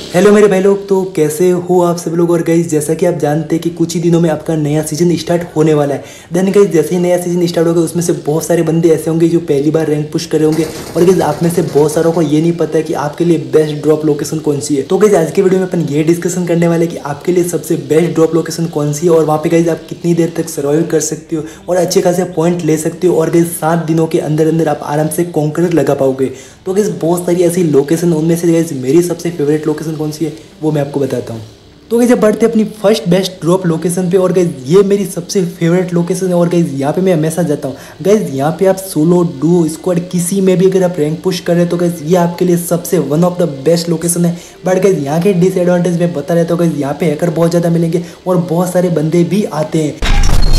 Hello मेरे भाई लोग, तो कैसे हो आप सब लोग। और गाइस जैसा कि आप जानते हैं कि कुछ ही दिनों में आपका नया सीजन स्टार्ट होने वाला है। देन गाइस जैसे ही नया सीजन स्टार्ट होगा उसमें से बहुत सारे बंदे ऐसे होंगे जो पहली बार रैंक पुश कर रहे होंगे। और गाइस आप में से बहुत सारों को ये नहीं पता है कि आपके लिए बेस्ट ड्रॉप लोकेशन कौन सी है। तो गाइस आज की वीडियो में अपन ये डिस्कशन करने वाले कि आपके लिए सबसे बेस्ट ड्रॉप लोकेशन कौन सी है और वहाँ पे गाइस आप कितनी देर तक सर्वाइव कर सकते हो और अच्छे खासे पॉइंट ले सकते हो। और गाइस 7 दिनों के अंदर अंदर आप आराम से कॉन्करर लगा पाओगे। तो गाइस बहुत सारी ऐसी लोकेशन, उनमें से गाइस मेरी सबसे फेवरेट लोकेशन कौन सी है वो मैं आपको बताता हूँ। तो गाइस अब बढ़ते अपनी फर्स्ट बेस्ट ड्रॉप लोकेशन पे। और गाइस ये मेरी सबसे फेवरेट लोकेशन है और गाइस यहाँ पे मैं हमेशा जाता हूँ। गाइस यहाँ पे आप सोलो, डुओ, स्क्वाड किसी में भी अगर आप रैंक पुश कर रहे हो तो गाइस ये आपके लिए सबसे one of the best location है। बट गाइस यहाँ के डिसएडवांटेज मैं बता रहता हूँ। गाइस यहाँ पे हैकर बहुत ज़्यादा मिलेंगे और बहुत सारे बंदे भी आते हैं।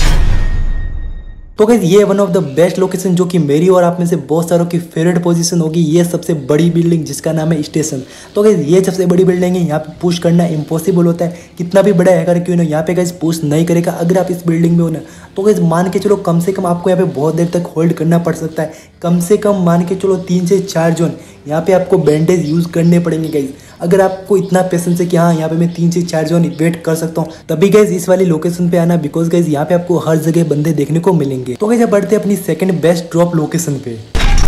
तो गाइस ये one of the best location जो कि मेरी और आप में से बहुत सारों की फेवरेट पोजीशन होगी। ये सबसे बड़ी बिल्डिंग जिसका नाम है स्टेशन। तो गाइस ये सबसे बड़ी बिल्डिंग है, यहाँ पे पुश करना इम्पॉसिबल होता है। कितना भी बड़ा हैकर क्यों ना यहाँ पे गाइस पुश नहीं करेगा अगर आप इस बिल्डिंग में हो ना। तो गाइस मान के चलो कम से कम आपको यहाँ पे बहुत देर तक होल्ड करना पड़ सकता है। कम से कम मान के चलो 3 से 4 जोन यहाँ पे आपको बैंडेज यूज़ करने पड़ेंगे गाइस। अगर आपको इतना पेशेंस है कि हाँ यहाँ पे मैं 3 से 4 जोन वेट कर सकता हूँ तभी गाइस इस वाली लोकेशन पे आना, बिकॉज गाइस यहाँ पे आपको हर जगह बंदे देखने को मिलेंगे। तो गाइस बढ़ते अपनी सेकंड बेस्ट ड्रॉप लोकेशन पे।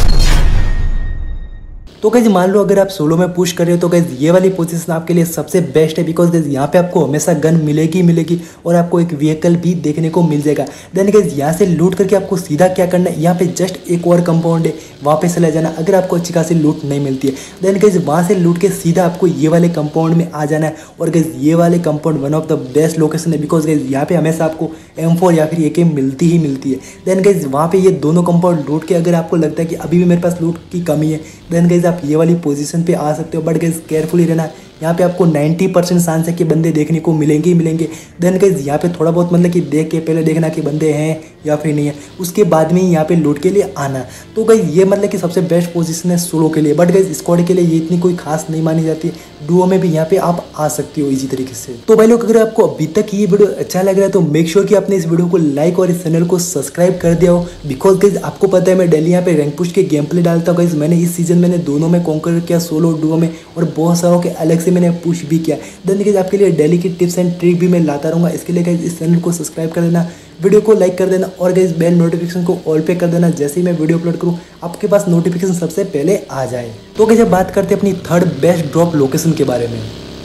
तो गाइस मान लो अगर आप सोलो में पुश कर रहे हो तो गाइस ये वाली पोजीशन आपके लिए सबसे बेस्ट है, बिकॉज गाइस यहाँ पे आपको हमेशा गन मिलेगी और आपको एक व्हीकल भी देखने को मिल जाएगा। देन गाइस यहाँ से लूट करके आपको सीधा क्या करना है, यहाँ पे जस्ट एक और कंपाउंड है वहाँ पे चला जाना अगर आपको अच्छी खासी लूट नहीं मिलती है। देन गाइस वहाँ से लूट के सीधा आपको ये वाले कंपाउंड में आ जाना है। और गाइस ये वाले compound one of the best location है, बिकॉज गाइस यहाँ पे हमेशा आपको M4 या फिर AK मिलती ही मिलती है। देन गाइस वहाँ पे ये दोनों कंपाउंड लूट के अगर आपको लगता है कि अभी भी मेरे पास लूट की कमी है देन गाइस आप ये वाली पोजीशन पे आ सकते हो। बट गाइस केयरफुली रहना, यहाँ पे आपको 90% चांस है कि बंदे देखने को मिलेंगे ही मिलेंगे। देन गाइस यहाँ पे थोड़ा बहुत मतलब कि देख के पहले देखना कि बंदे हैं या फिर नहीं है, उसके बाद में ही यहाँ पे लूट के लिए आना। तो गाइस ये मतलब कि सबसे बेस्ट पोजीशन है सोलो के लिए। बट गाइस स्क्वाड के लिए ये इतनी कोई खास नहीं मानी जाती है। डुओ में भी यहाँ पे आप आ सकते हो इजी तरीके से। तो भाई लोग अगर आपको अभी तक ये वीडियो अच्छा लग रहा है तो मेक श्योर कि आपने इस वीडियो को लाइक और इस चैनल को सब्सक्राइब कर दिया हो, बिकॉज गाइस आपको पता है मैं डेली यहाँ पे रैंक पुश के गेम प्ले डालता हूँ। गाइस मैंने इस सीजन मैंने दोनों में कॉन्कर किया, सोलो डुओ में, और बहुत सारों के अलग से मैंने पुश भी किया। देन गाइस आपके लिए डेली की टिप्स एंड ट्रिक भी मैं लाता रहूँगा। इसके लिए गाइस इस चैनल को सब्सक्राइब कर देना, वीडियो को लाइक कर देना और गाइस बेल नोटिफिकेशन को ऑल पे कर देना। जैसे ही मैं वीडियो अपलोड करूँ आपके पास नोटिफिकेशन सबसे पहले आ जाए। तो गाइस अब बात करते हैं अपनी थर्ड बेस्ट ड्रॉप लोकेशन के बारे में।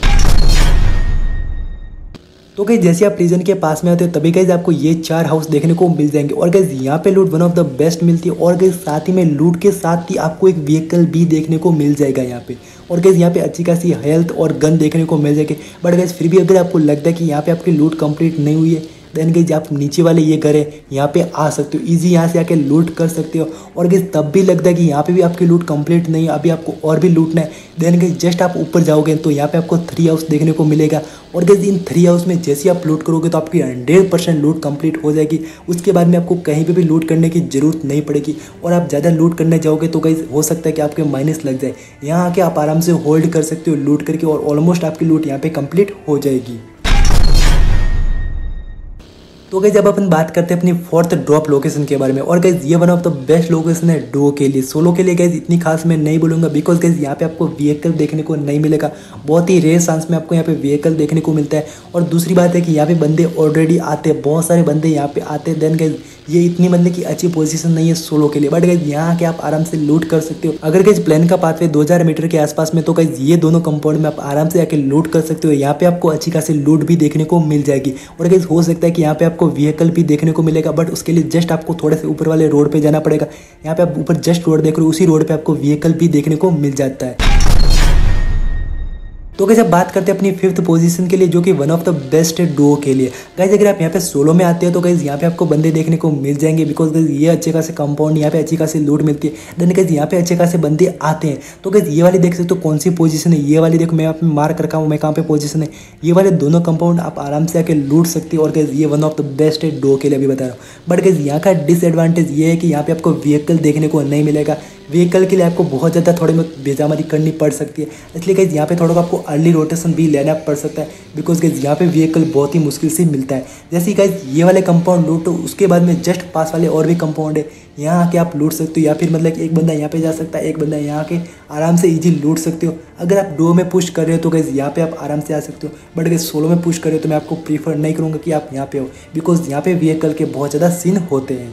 तो गाइस जैसे आप प्रिजन के पास में आते हो तभी गाइस आपको ये 4 हाउस देखने को मिल जाएंगे। और गाइस यहाँ पे लूट वन ऑफ द बेस्ट मिलती है। और गाइस साथ ही में लूट के साथ ही आपको एक व्हीकल भी देखने को मिल जाएगा यहाँ पे। और गाइस यहाँ पे अच्छी खासी हेल्थ और गन देखने को मिल जाएगी। बट गाइस फिर भी अगर आपको लगता है कि यहाँ पे आपकी लूट कंप्लीट नहीं हुई है देन गाइस आप नीचे वाले ये घर है यहाँ पे आ सकते हो, इजी यहाँ से आके लूट कर सकते हो। और गाइस तब भी लगता है कि यहाँ पे भी आपकी लूट कंप्लीट नहीं है, अभी आपको और भी लूटना है देन गाइस जस्ट आप ऊपर जाओगे तो यहाँ पे आपको 3 हाउस देखने को मिलेगा। और गाइस इन 3 हाउस में जैसे आप लूट करोगे तो आपकी 100% लूट कंप्लीट हो जाएगी। उसके बाद में आपको कहीं पे भी लूट करने की जरूरत नहीं पड़ेगी। और आप ज़्यादा लूट करने जाओगे तो गाइस हो सकता है कि आपके माइनस लग जाए। यहाँ आके आप आराम से होल्ड कर सकते हो लूट करके और ऑलमोस्ट आपकी लूट यहाँ पे कंप्लीट हो जाएगी। तो गाइस जब अपन बात करते हैं अपनी फोर्थ ड्रॉप लोकेशन के बारे में। और गाइस ये one of the best location है डुओ के लिए। सोलो के लिए गाइस इतनी खास मैं नहीं बोलूँगा, बिकॉज गाइस यहाँ पे आपको व्हीकल देखने को नहीं मिलेगा। बहुत ही रेयर चांस में आपको यहाँ पे व्हीकल देखने को मिलता है। और दूसरी बात है कि यहाँ पे बंदे ऑलरेडी आते हैं, बहुत सारे बंदे यहाँ पे आते हैं। देन गाइस ये इतनी मतलब कि अच्छी पोजीशन नहीं है सोलो के लिए। बट गाइस यहाँ आके आप आराम से लूट कर सकते हो। अगर गाइस प्लेन का पाथवे 2000 मीटर के आसपास में तो गाइस ये दोनों कंपाउंड में आप आराम से आके लूट कर सकते हो। यहाँ पे आपको अच्छी खासी लूट भी देखने को मिल जाएगी। और गाइस हो सकता है कि यहाँ पे आपको व्हीकल भी देखने को मिलेगा, बट उसके लिए जस्ट आपको थोड़े से ऊपर वाले रोड पे जाना पड़ेगा। यहाँ पे आप ऊपर जस्ट रोड देख रहे हो, उसी रोड पे आपको व्हीकल भी देखने को मिल जाता है। तो गाइस अब बात करते हैं अपनी फिफ्थ पोजीशन के लिए जो कि वन ऑफ द बेस्ट है डुओ के लिए। गाइस अगर आप यहाँ पे सोलो में आते हो तो गाइस यहाँ पे आपको बंदे देखने को मिल जाएंगे, बिकॉज गाइस ये अच्छे खासे कंपाउंड यहाँ पे अच्छी खासी लूट मिलती है। देन गाइस यहाँ पे अच्छे खासे बंदे आते हैं। तो गाइस ये वाली देख सकते हो कौन सी पोजीशन है, ये वाली देखो मैं यहाँ पे मार्क रखा हूँ मैं कहाँ पे पोजीशन है। ये वाले दोनों कंपाउंड आप आराम से आके लूट सकते हो। और गाइस ये वन ऑफ द बेस्ट है डुओ के लिए अभी बता रहा हूँ। बट गाइस यहाँ का डिसएडवांटेज ये है कि यहाँ पे आपको व्हीकल देखने को नहीं मिलेगा। व्हीकल के लिए आपको बहुत ज़्यादा थोड़ी बहुत बेजामारी करनी पड़ सकती है, इसलिए गाइस यहाँ पे थोड़ा आपको अर्ली रोटेशन भी लेना पड़ सकता है, बिकॉज गाइस यहाँ पे व्हीकल बहुत ही मुश्किल से मिलता है। जैसे गाइस ये वाले कंपाउंड लूटो, उसके बाद में जस्ट पास वाले और भी कंपाउंड है, यहाँ आके आप लूट सकते हो, या फिर मतलब एक बंदा यहाँ पे जा सकता है, एक बंदा यहाँ आके आराम से इजी लूट सकते हो। अगर आप डुओ में पुश कर रहे हो तो गाइस यहाँ पे आप आराम से आ सकते हो, बट गाइस सोलो में पुश कर रहे हो तो मैं आपको प्रीफर नहीं करूँगा कि आप यहाँ पे हो, बिकॉज यहाँ पे व्हीकल के बहुत ज़्यादा सीन होते हैं।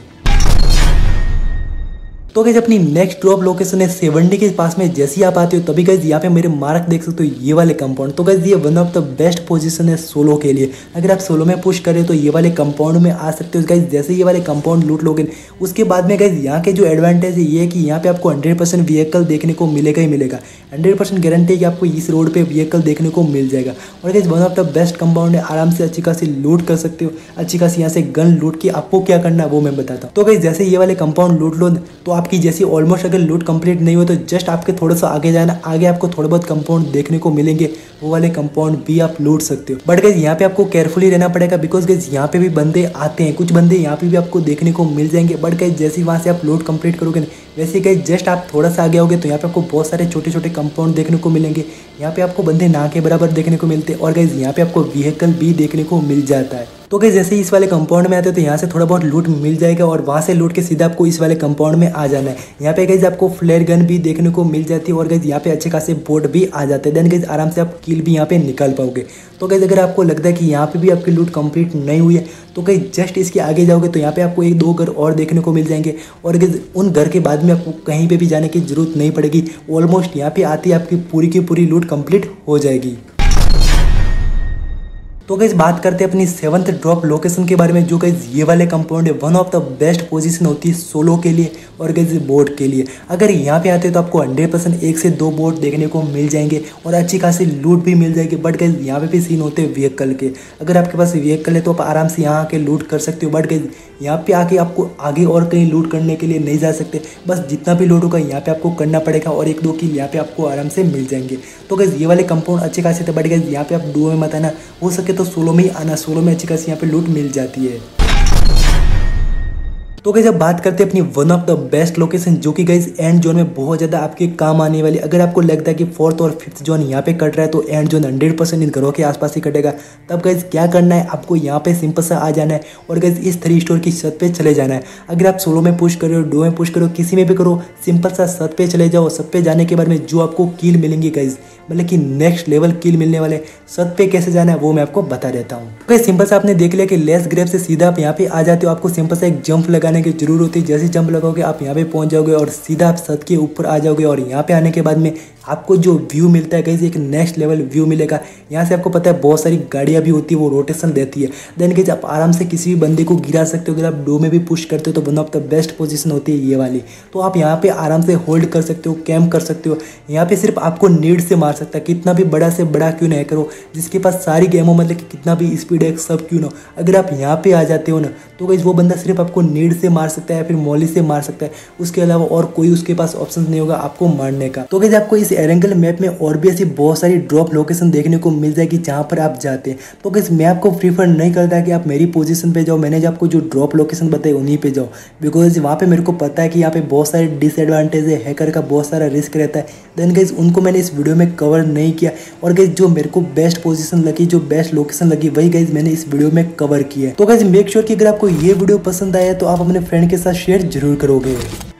तो गाइस अपनी नेक्स्ट ड्रॉप लोकेशन है 70 के पास में। जैसे ही आप आते हो तभी गाइस यहाँ पे मेरे मार्क देख सकते हो, ये वाले कंपाउंड। तो गाइस ये one of the best position है सोलो के लिए। अगर आप सोलो में पुश करें तो ये वाले कंपाउंड में आ सकते हो गाइस। जैसे ये वाले कंपाउंड लूट लोगे उसके बाद में गाइस यहाँ के जो एडवांटेज है ये है कि यहाँ पे आपको 100% व्हीकल देखने को मिलेगा ही मिलेगा। 100% गारंटी है कि आपको इस रोड पे व्हीकल देखने को मिल जाएगा। और guys one of the best compound है, आराम से अच्छी खासी लूट कर सकते हो। अच्छी खासी यहाँ से गन लूट के आपको क्या करना है वो मैं बताता हूँ। तो गाइस जैसे ये वाले कंपाउंड लूट लो तो आपकी जैसी ऑलमोस्ट अगर लूट कंप्लीट नहीं हो तो जस्ट आपके थोड़ा सा आगे जाना, आगे आपको थोड़े बहुत कंपाउंड देखने को मिलेंगे, वो वाले कंपाउंड भी आप लूट सकते हो। बट गाइस यहाँ पे आपको केयरफुली रहना पड़ेगा, बिकॉज गाइस यहाँ पे भी बंदे आते हैं, कुछ बंदे यहाँ पे भी आपको देखने को मिल जाएंगे। बट गाइस जैसे वहाँ से आप लूट कंप्लीट करोगे ना, वैसे गाइस जस्ट आप थोड़ा सा आगे आओगे तो यहाँ पे आपको बहुत सारे छोटे छोटे कंपाउंड देखने को मिलेंगे। यहाँ पे आपको बंदे ना के बराबर देखने को मिलते हैं, और गाइस यहाँ पे आपको व्हीकल भी देखने को मिल जाता है। तो गाइस जैसे ही इस वाले कंपाउंड में आते हो तो यहाँ से थोड़ा बहुत लूट मिल जाएगा, और वहाँ से लूट के सीधा आपको इस वाले कंपाउंड में आ जाना है। यहाँ पे गाइस आपको फ्लेयर गन भी देखने को मिल जाती है, और गाइस यहाँ पे अच्छे खासे बोट भी आ जाते हैं। देन गाइस आराम से आप किल भी यहाँ पे निकाल पाओगे। तो गाइस अगर आपको लगता है कि यहाँ पे भी आपकी लूट कंप्लीट नहीं हुई है तो गाइस जस्ट इसके आगे जाओगे तो यहाँ पे आपको एक दो घर और देखने को मिल जाएंगे, और गाइस उन घर के बाद में आपको कहीं पे भी जाने की जरूरत नहीं पड़ेगी। ऑलमोस्ट यहाँ पे आती आपकी पूरी की पूरी लूट कंप्लीट हो जाएगी। तो गाइस बात करते हैं अपनी 7th ड्रॉप लोकेशन के बारे में, जो गाइस ये वाले कंपाउंड है one of the best position होती है सोलो के लिए और गाइस बोट के लिए। अगर यहाँ पे आते हैं तो आपको 100% 1 से 2 बोट देखने को मिल जाएंगे और अच्छी खासी लूट भी मिल जाएगी। बट गाइस यहाँ पे भी सीन होते हैं व्हीकल के। अगर आपके पास व्हीकल है तो आप आराम से यहाँ आके लूट कर सकते हो, बट गाइस यहाँ पे आके आपको आगे और कहीं लूट करने के लिए नहीं जा सकते। बस जितना भी लूट होगा यहाँ पे आपको करना पड़ेगा, और 1-2 किल यहाँ पे आपको आराम से मिल जाएंगे। तो गाइस ये वाले कंपाउंड अच्छे खासे थे, बट गाइस यहाँ पे आप डुओ में मत आना, हो सके तो सोलो में ही आना। सोलो में अच्छी खासी यहाँ पे लूट मिल जाती है। तो गाइस अब बात करते हैं अपनी one of the best location, जो कि गाइस एंड जोन में बहुत ज़्यादा आपके काम आने वाली। अगर आपको लगता है कि 4th और 5th जोन यहाँ पे कट रहा है तो एंड जोन 100% इन घरों के आसपास ही कटेगा। तब गाइस क्या करना है, आपको यहाँ पे सिंपल सा आ जाना है और गाइस इस 3 स्टोर की छत पे चले जाना है। अगर आप सोलो में पुश करो, डुओ में पुश करो, किसी में भी करो, सिंपल सा छत पे चले जाओ। छत पे जाने के बाद में जो आपको किल मिलेंगी गाइस, मतलब कि नेक्स्ट लेवल किल मिलने वाले, छत पे कैसे जाना है वो मैं आपको बता देता हूँ। गाइस सिंपल सा आपने देख लिया कि लेस ग्रेव से सीधा आप यहाँ पे आ जाते हो। आपको सिंपल सा एक जंप लगाने की जरूरत होती है। जैसे जंप लगाओगे आप यहाँ पे पहुंच जाओगे और सीधा आप छत के ऊपर आ जाओगे, और यहाँ पे आने के बाद में आपको जो व्यू मिलता है गाइस एक नेक्स्ट लेवल व्यू मिलेगा। यहाँ से आपको पता है बहुत सारी गाड़ियाँ भी होती है, वो रोटेशन देती है। देन गाइस आप आराम से किसी भी बंदे को गिरा सकते हो। अगर आप डो में भी पुश करते हो तो one of the best position होती है ये वाली। तो आप यहाँ पे आराम से होल्ड कर सकते हो, कैम्प कर सकते हो। यहाँ पे सिर्फ आपको नीड से मार सकता है, कितना भी बड़ा से बड़ा क्यों ना करो, जिसके पास सारी गेम हो, मतलब कि कितना भी स्पीड है सब क्यों ना, अगर आप यहाँ पे आ जाते हो ना तो गाइस वो बंदा सिर्फ आपको नीड से मार सकता है या फिर मॉली से मार सकता है। उसके अलावा और कोई उसके पास ऑप्शन नहीं होगा आपको मारने का। तो गाइस आपको इस एरेंगल मैप में और भी ऐसी बहुत सारी ड्रॉप लोकेशन देखने को मिल जाएगी जहाँ पर आप जाते हैं। तो गाइस मैं आपको प्रीफर नहीं करता कि आप मेरी पोजीशन पे जाओ, मैंने जो आपको जो ड्रॉप लोकेशन बताई उन्हीं पे जाओ, बिकॉज वहाँ पे मेरे को पता है कि यहाँ पे बहुत सारे डिसएडवांटेज है, हैकर का बहुत सारा रिस्क रहता है। देन गाइस उनको मैंने इस वीडियो में कवर नहीं किया, और गाइस जो मेरे को बेस्ट पोजीशन लगी, जो बेस्ट लोकेशन लगी, वही गाइस मैंने इस वीडियो में कवर किया है। तो गाइस मेक श्योर कि अगर आपको ये वीडियो पसंद आया तो आप अपने फ्रेंड के साथ शेयर जरूर करोगे।